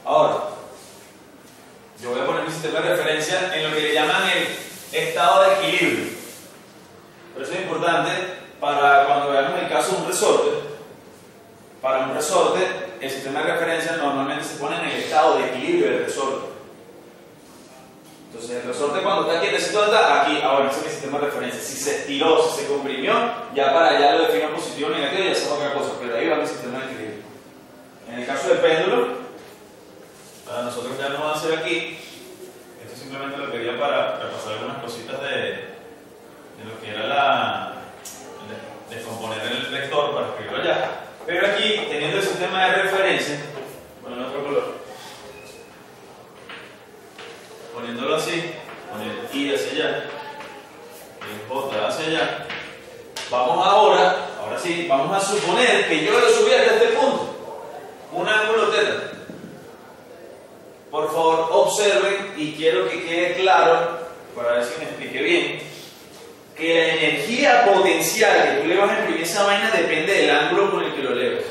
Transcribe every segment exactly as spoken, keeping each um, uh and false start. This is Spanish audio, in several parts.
Ahora, yo voy a poner mi sistema de referencia en lo que le llaman el estado de equilibrio. Pero eso es importante para cuando veamos el caso de un resorte. Para un resorte, el sistema de referencia normalmente se pone en el estado de equilibrio del resorte. Entonces el resorte cuando está quietecito está aquí, ahora ese es mi sistema de referencia. Si se estiró, si se comprimió, ya para allá lo defino positivo o negativo, ya es otra cosa, pero ahí va mi sistema de equilibrio. En el caso del péndulo, para nosotros ya no va a ser aquí. Esto simplemente lo quería para repasar algunas cositas de, de lo que era la de, de componer el vector para escribirlo allá. Pero aquí, teniendo el sistema de referencia, poner otro color, poniéndolo así, con el I hacia allá, el J hacia allá, vamos ahora, ahora sí, vamos a suponer que yo lo subí hasta este punto, un ángulo teta. Por favor, observen, y quiero que quede claro, para ver si me expliqué bien, que la energía potencial que tú le vas a imprimir a esa vaina depende del ángulo con el que lo elevas.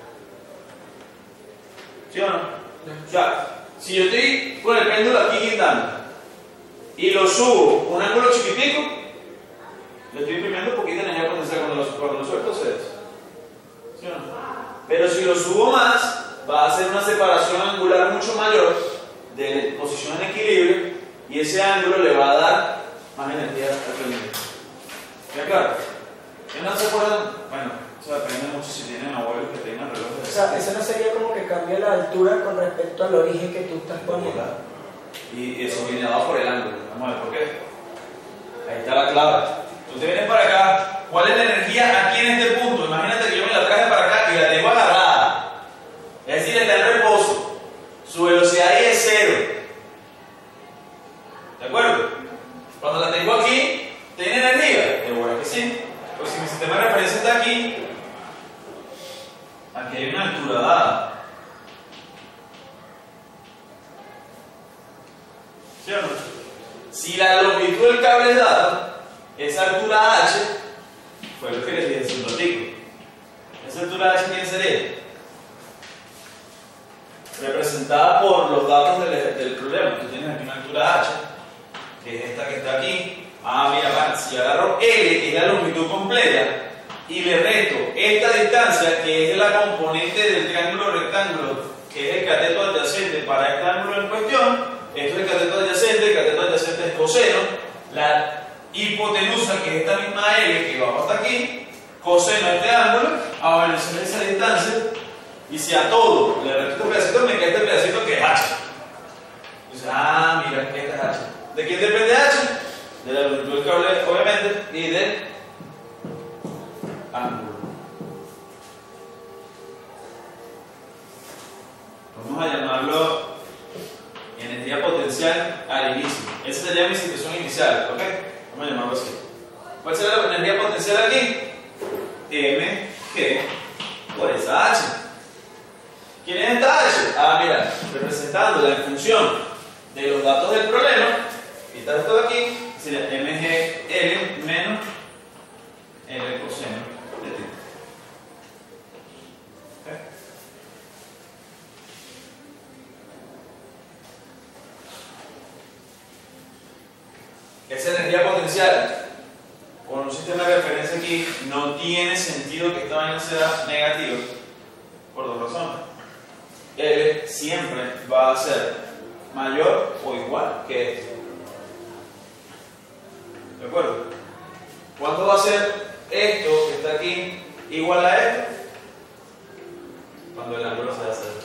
¿Sí o no? O sea, si yo estoy con el péndulo aquí guindando y lo subo un ángulo chiquitico, le estoy imprimiendo poquita energía potencial. Cuando lo, cuando lo suelto se des. ¿Sí o no? Pero si lo subo más, va a hacer una separación angular mucho mayor de posición en equilibrio y ese ángulo le va a dar más energía al rendimiento. ¿Ya claro? ¿Qué no se acuerdan? Bueno, eso depende mucho si tienen abuelos que tengan relojes. O sea, eso no sería como que cambia la altura con respecto al origen que tú estás poniendo. Y eso viene dado por el ángulo. Vamos a ver por qué. Ahí está la clave. Tú te vienes para acá. ¿Cuál es la energía aquí en este punto? Imagínate que yo me la traje para acá y la tengo agarrada. Es decir, está en reposo. Su velocidad ahí es cero. ¿De acuerdo? Cuando la tengo aquí, ¿tiene energía? De bueno que sí. Pues si mi sistema de referencia está aquí, aquí hay una altura dada. ¿Sí o no? Si la longitud del cable es dada, esa altura H fue lo que les dije hace un ratito. Esa altura H, ¿quién sería? Representada por los datos del, del problema. Tú tienes aquí una altura H, que es esta que está aquí. Ah, mira, va, si agarro L, que es la longitud completa, y le resto esta distancia, que es la componente del triángulo rectángulo, que es el cateto adyacente para este ángulo en cuestión, esto es el cateto adyacente, el cateto adyacente es coseno, la hipotenusa, que es esta misma L, que va hasta aquí, coseno de este ángulo, a bueno, esa es esa distancia, y si a todo le resto este pedacito, me queda este pedacito que es H. Entonces, ah, mira, esta es H. ¿De quién depende H? De la longitud del cable, obviamente, y del ángulo. Vamos a llamarlo energía potencial al inicio. Esa sería mi situación inicial, ¿ok? Vamos a llamarlo así. ¿Cuál será la energía potencial aquí? M G por esa H. ¿Quién es esta H? Ah, mira, representándola en función de los datos del problema, quitar esto de aquí, sería M G L menos L coseno de t. ¿Okay? Esa energía potencial con un sistema de referencia aquí no tiene sentido que esta vaina sea negativa por dos razones. L siempre va a ser mayor o igual que esto. ¿De acuerdo? ¿Cuándo va a ser esto que está aquí igual a esto? Cuando el ángulo sea cero.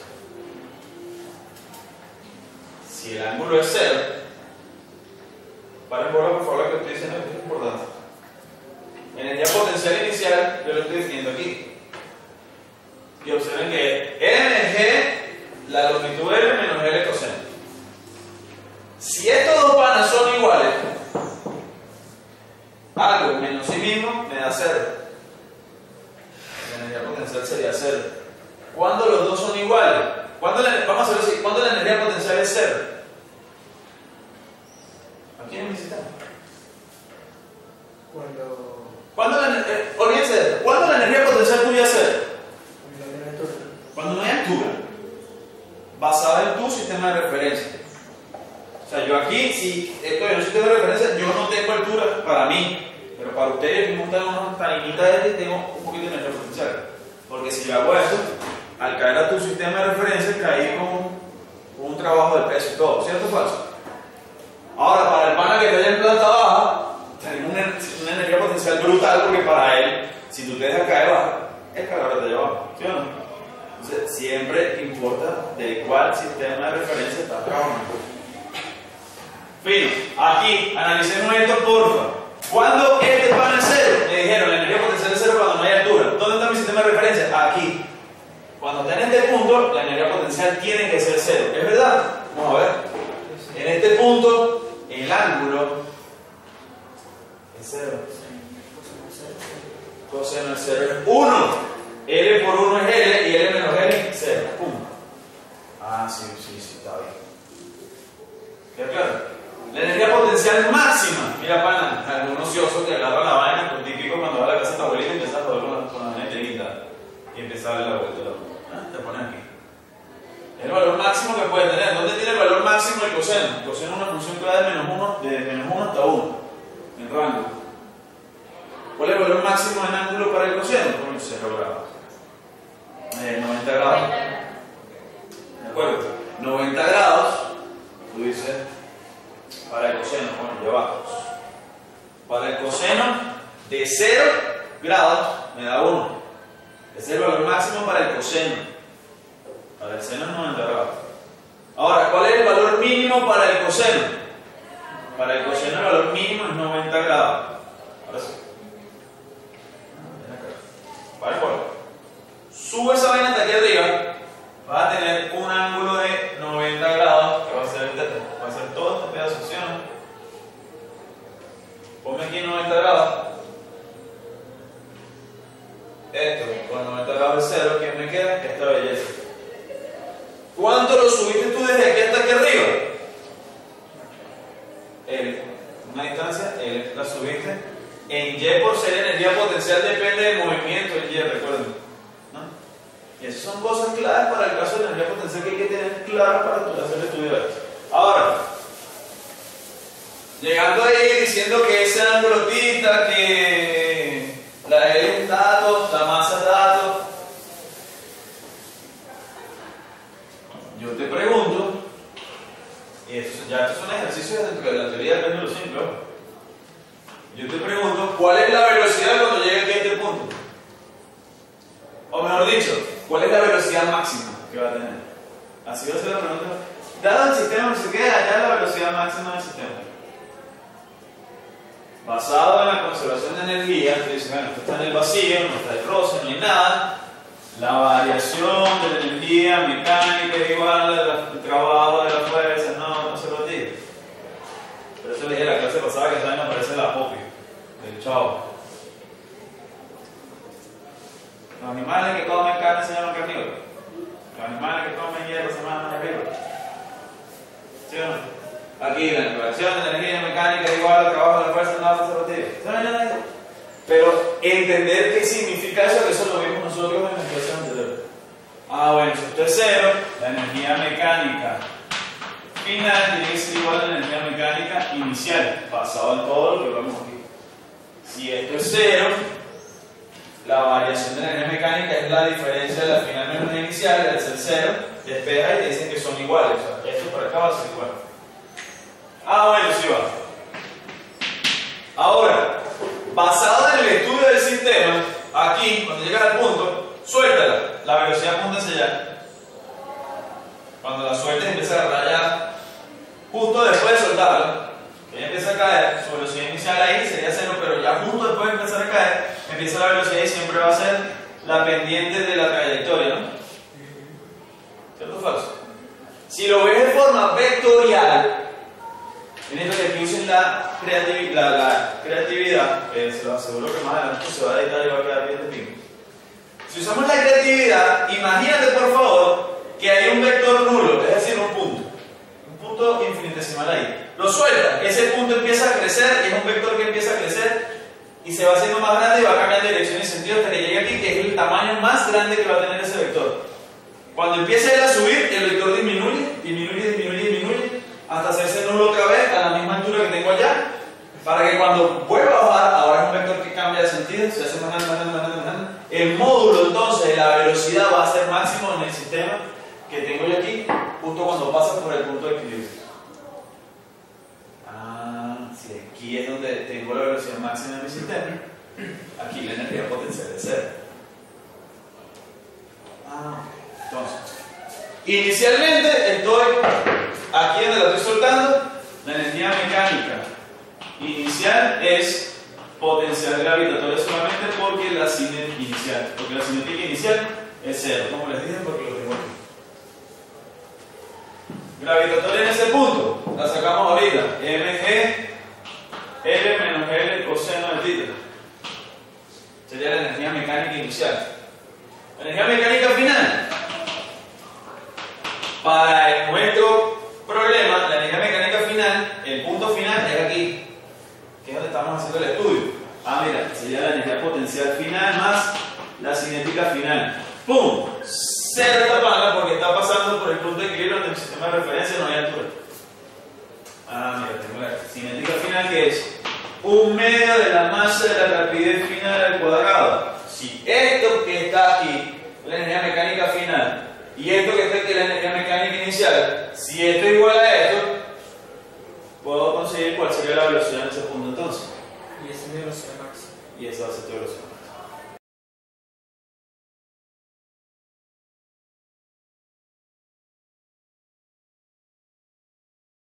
Si el ángulo es cero, paren por favor lo que estoy diciendo, esto es importante. Energía potencial inicial, yo lo estoy definiendo aquí. Y observen que M G, la longitud L menos L coseno. Si estos dos panas son iguales, algo menos sí mismo me da cero. La energía potencial sería cero. ¿Cuándo los dos son iguales? ¿Cuándo la, vamos a hacerlo así. ¿Cuándo la energía potencial es cero? ¿A quién necesitamos? Cuando... ¿Cuándo la, eh, olvídense de esto. ¿Cuándo la energía potencial tuya es cero? Cuando no hay altura. Cuando no hay altura. Basada en tus montar unos tainitas de este y tengo un poquito de energía potencial. Porque si yo hago eso, al caer a tu sistema de referencia, caí con un trabajo de peso y todo, ¿cierto o falso? Ahora, para el pana que está allá en planta baja, tenemos una, una energía potencial brutal porque para él, si tú te dejas caer baja, el calor te lleva, ¿sí o no? Entonces, siempre importa de cuál sistema de referencia estás trabajando. Fino, aquí, analicemos esto, porfa. ¿Cuándo este pana es cero? Me dijeron, la energía potencial es cero cuando no hay altura. ¿Dónde está mi sistema de referencia? Aquí. Cuando está en este punto, la energía potencial tiene que ser cero. ¿Es verdad? Vamos a ver. En este punto, el ángulo es cero. Coseno es cero es uno. L por uno es L y L menos L es cero. Pum. Ah, sí, sí, sí, está bien. ¿Queda claro? La energía potencial máxima. Mira, pana, algún ocioso que agarra la vaina, lo típico cuando va a la casa de tu abuelita y empieza a jugar con la, con la vaina pequeñita y empieza a darle la vuelta. ¿Ah? Te pones aquí. Es el valor máximo que puede tener. ¿Dónde tiene el valor máximo el coseno? El coseno es una función que va de menos uno, de menos uno hasta uno en rango. ¿Cuál es el valor máximo en ángulo para el coseno? Bueno, cero grados. Eh, noventa grados. ¿De acuerdo? noventa grados, tú dices, para el coseno, bueno, ya bajos. Para el coseno de cero grados me da uno. Ese es el valor máximo para el coseno. Para el seno es noventa grados. Ahora, ¿cuál es el valor mínimo para el coseno? Para el coseno el valor mínimo es noventa grados. Ahora sí. Vale, pues. Sube esa vaina hasta aquí arriba. Vas a tener un ángulo de noventa grados que va a ser el teta. Va a ser todo este pedazo, ¿sí o no? Ponme aquí noventa grados. Esto, con noventa grados de cero, ¿qué me queda? Esta belleza. ¿Cuánto lo subiste tú desde aquí hasta aquí arriba? L. Una distancia, L. La subiste. En Y por ser energía potencial depende del movimiento en Y, recuerden. ¿No? Y esas son cosas claves para el caso de la energía potencial que hay que tener claras para hacer el estudio de esto. Ahora, llegando ahí diciendo que ese ángulo tita, que la L es un dato, la masa es dato. Yo te pregunto, y esto, ya estos son ejercicios dentro de la teoría del péndulo simple, ¿no? Yo te pregunto, ¿cuál es la velocidad cuando llegue aquí a este punto? O mejor dicho, ¿cuál es la velocidad máxima que va a tener? Así va a ser la pregunta. Dado el sistema, no se queda allá la velocidad máxima del sistema. Basado en la conservación de energía, te dice, bueno, esto está en el vacío, no está el roce, no hay nada. La variación de la energía mecánica es igual al trabajo de la fuerza, no, no se lo digo. Pero eso le dije a la clase pasada que también aparece la popia del chavo. Los animales que comen carne se llaman carnívoros. Los animales que comen hierro se llaman herbívoros. ¿Sí o no? Aquí la variación de energía mecánica es igual al trabajo de la fuerza, no, no se lo digo. Pero entender qué significa eso, que eso lo vimos nosotros en la clase anterior. Ah, bueno, si esto es cero, la energía mecánica final tiene que ser igual a la energía mecánica inicial, basado en todo lo que vemos aquí. Si esto es cero, la variación de la energía mecánica es la diferencia de la final menos la inicial, al ser cero, despeja y te dicen que son iguales. O sea, esto para acá va a ser igual. Ah, bueno, sí va. Ahora, basado en el estudio del sistema, aquí, cuando llegas al punto, suéltala. La velocidad apunta hacia allá. Cuando la sueltes empieza a agarrar ya. Justo después de soltarla, ella empieza a caer, su velocidad inicial ahí sería cero, pero ya justo después de empezar a caer, empieza la velocidad y siempre va a ser la pendiente de la trayectoria, ¿no? ¿Cierto o falso? Si lo ves de forma vectorial, en esto que aquí usen la, creativi la, la creatividad, que se lo aseguro que más adelante se va a editar y va a quedar bien de pingo. Si usamos la creatividad, imagínate por favor que hay un vector nulo, es decir, un punto. Un punto infinitesimal ahí. Lo suelta, ese punto empieza a crecer y es un vector que empieza a crecer y se va haciendo más grande y va cambiando de dirección y sentido hasta que llegue aquí, que es el tamaño más grande que va a tener ese vector. Cuando empieza él a subir, el vector disminuye, disminuye, disminuye, disminuye, hasta hacerse nulo otra vez a la misma altura que tengo allá, para que cuando vuelva a bajar, ahora es un vector que cambia de sentido, se hace más grande, más grande, más grande, más grande. El módulo entonces de la velocidad va a ser máximo en el sistema que tengo yo aquí, justo cuando pasa por el punto de equilibrio. Ah, sí, aquí es donde tengo la velocidad máxima de mi sistema. Aquí la energía potencial es cero. Ah, entonces, inicialmente estoy aquí donde la estoy soltando. La energía mecánica inicial es potencial gravitatoria solamente porque la cinética inicial, porque la cinética inicial es cero, como les dije, porque lo tengo aquí. Gravitatoria en ese punto, la sacamos ahorita, mg L menos L coseno de θ. Sería la energía mecánica inicial. La energía mecánica final. Para nuestro problema, la energía mecánica final, el punto final es aquí, que es donde estamos haciendo el estudio. Ah, mira, sería la energía potencial final más la cinética final. ¡Pum! Cero esta pana porque está pasando por el punto de equilibrio donde en el sistema de referencia no hay altura. Ah, mira, tengo la cinética final que es un medio de la masa de la rapidez final al cuadrado. Si esto que está aquí es la energía mecánica final y esto que está aquí es la energía mecánica inicial, si esto es igual a esto, puedo conseguir cuál sería la velocidad en ese punto entonces. Y esa es mi velocidad máxima. Y esa va a ser tu velocidad.